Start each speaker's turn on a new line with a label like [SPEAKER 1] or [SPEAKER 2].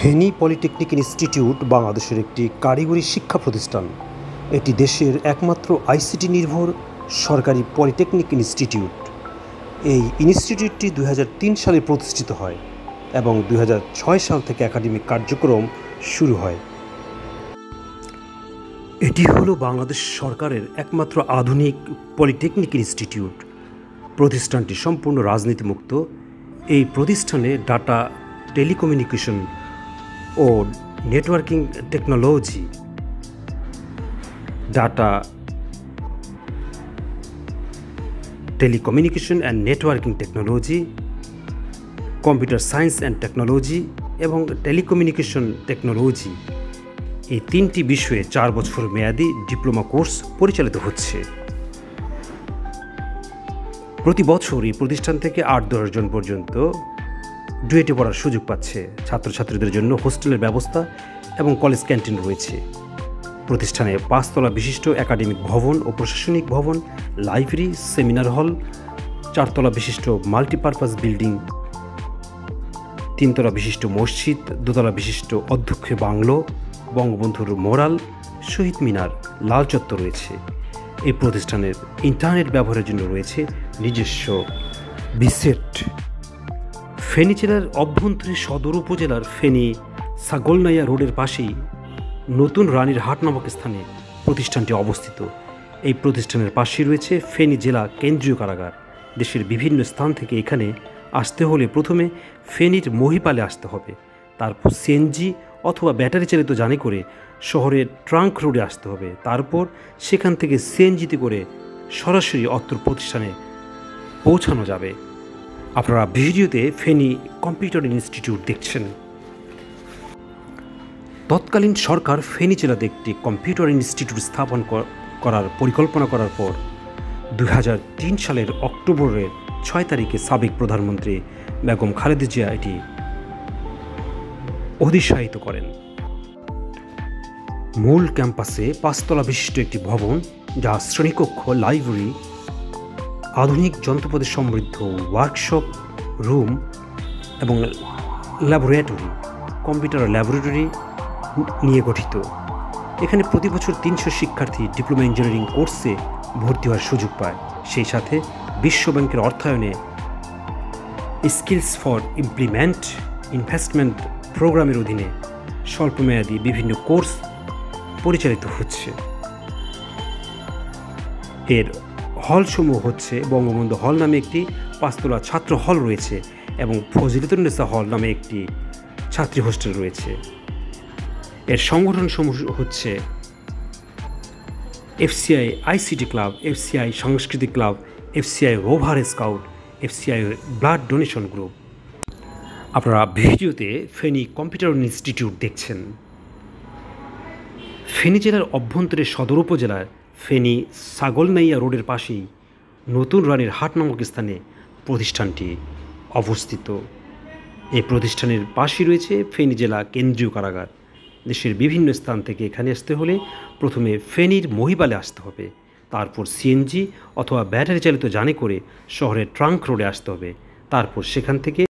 [SPEAKER 1] Feni polytechnic institute বাংলাদেশের একটি কারিগরি শিক্ষা প্রতিষ্ঠান। এটি দেশের একমাত্র আইসিটি নির্ভর সরকারি পলিটেকনিক ইনস্টিটিউট। এই ইনস্টিটিউটটি 2003 সালে প্রতিষ্ঠিত হয় এবং 2006 সাল থেকে একাডেমিক কার্যক্রম শুরু হয়। এটি হলো বাংলাদেশ সরকারের একমাত্র আধুনিক পলিটেকনিক ইনস্টিটিউট। প্রতিষ্ঠানটি সম্পূর্ণ রাজনীতিমুক্ত। এই প্রতিষ্ঠানে ডাটা, টেলিকমিউনিকেশন ও networking technology, data, telecommunication and networking technology, computer science and technology এবং টেলিকমিউনিকেশন টেকনোলজি, এই 3টি বিষয়ে 4 বছর মেয়াদী ডিপ্লোমা কোর্স পরিচালিত হচ্ছে। প্রতি বছর এই প্রতিষ্ঠান থেকে 8-10 জন পর্যন্ত ডুয়েটে পড়ার সুযোগ পাচ্ছে। ছাত্রছাত্রীদের জন্য হোস্টেলের ব্যবস্থা এবং কলেজ ক্যান্টিন রয়েছে। প্রতিষ্ঠানে 5 তলা বিশিষ্ট একাডেমিক ভবন ও প্রশাসনিক ভবন, লাইব্রেরি, সেমিনার হল, 4 তলা বিশিষ্ট মাল্টিপারপাস বিল্ডিং, 3 তলা বিশিষ্ট মসজিদ, 2 তলা বিশিষ্ট অধ্যক্ষ বাংলো, বঙ্গবন্ধুর মোরাল, শহীদ মিনার, লাল চত্বর রয়েছে। এই প্রতিষ্ঠানের ইন্টারনেট ব্যবহারের জন্য রয়েছে নিজস্ব বিসেট। ফেনী জেলার অভ্যন্তরে সদর উপজেলার ফেনী ছাগলনাইয়া রোডের পাশেই নতুন রানীর হাট নামক স্থানে প্রতিষ্ঠানটি অবস্থিত। এই প্রতিষ্ঠানের পাশেই রয়েছে ফেনী জেলা কেন্দ্রীয় কারাগার। দেশের বিভিন্ন স্থান থেকে এখানে আসতে হলে প্রথমে ফেনীর মহিপালে আসতে হবে, তারপর সিএনজি অথবা ব্যাটারি চালিত যানে করে শহরের ট্রাঙ্ক রোডে আসতে হবে, তারপর সেখান থেকে সিএনজিতে করে সরাসরি অত্র প্রতিষ্ঠানে পৌঁছানো যাবে। আপনারা ভিডিওতে ফেনী কম্পিউটার ইনস্টিটিউট দেখছেন। তৎকালীন সরকার ফেনী জেলাতে একটি কম্পিউটার ইনস্টিটিউট স্থাপন করার পরিকল্পনা করার পর 2003 সালের অক্টোবরের 6 তারিখে সাবেক প্রধানমন্ত্রী বেগম খালেদা জিয়া এটি অধিষ্ঠিত করেন। মূল ক্যাম্পাসে 5 তলা বিশিষ্ট একটি ভবন, যা শ্রেণীকক্ষ, লাইব্রেরি, আধুনিক যন্ত্রপাতি সমৃদ্ধ ওয়ার্কশপ রুম এবং ল্যাবরেটরি, কম্পিউটার ল্যাবরেটরি নিয়ে গঠিত। এখানে প্রতি বছর 300 শিক্ষার্থী ডিপ্লোমা ইঞ্জিনিয়ারিং কোর্সে ভর্তি হওয়ার সুযোগ পায়। সেই সাথে বিশ্বব্যাংকের অর্থায়নে স্কিলস ফর ইমপ্লিমেন্ট ইনভেস্টমেন্ট প্রোগ্রামের অধীনে স্বল্পমেয়াদী বিভিন্ন কোর্স পরিচালিত হচ্ছে। এর হলসমূহ হচ্ছে বঙ্গবন্ধু হল নামে একটি 5 তলা ছাত্র হল রয়েছে এবং ফজিলতুন্নেসা হল নামে একটি ছাত্রী হোস্টেল রয়েছে। এর সংগঠনসমূহ হচ্ছে FCI আইসিটি ক্লাব, FCI সাংস্কৃতিক club, FCI rover scout, FCI blood donation group. আপনারা ভিডিওতে ফেনী কম্পিউটার ইনস্টিটিউট দেখছেন। ফেনী জেলার অভ্যন্তরে সদর উপজেলার ফেনী ছাগলনাইয়া রোডের পাশেই নতুন রানীর হাট নামক স্থানে প্রতিষ্ঠানটি অবস্থিত। এই প্রতিষ্ঠানের পাশেই রয়েছে ফেনী জেলা কেন্দ্রীয় কারাগার। দেশের বিভিন্ন স্থান থেকে এখানে আসতে হলে প্রথমে ফেনীর মহিপালে আসতে হবে, তারপর সিএনজি অথবা ব্যাটারি চালিত যানে করে শহরের ট্রাঙ্ক রোডে আসতে হবে, তারপর সেখান থেকে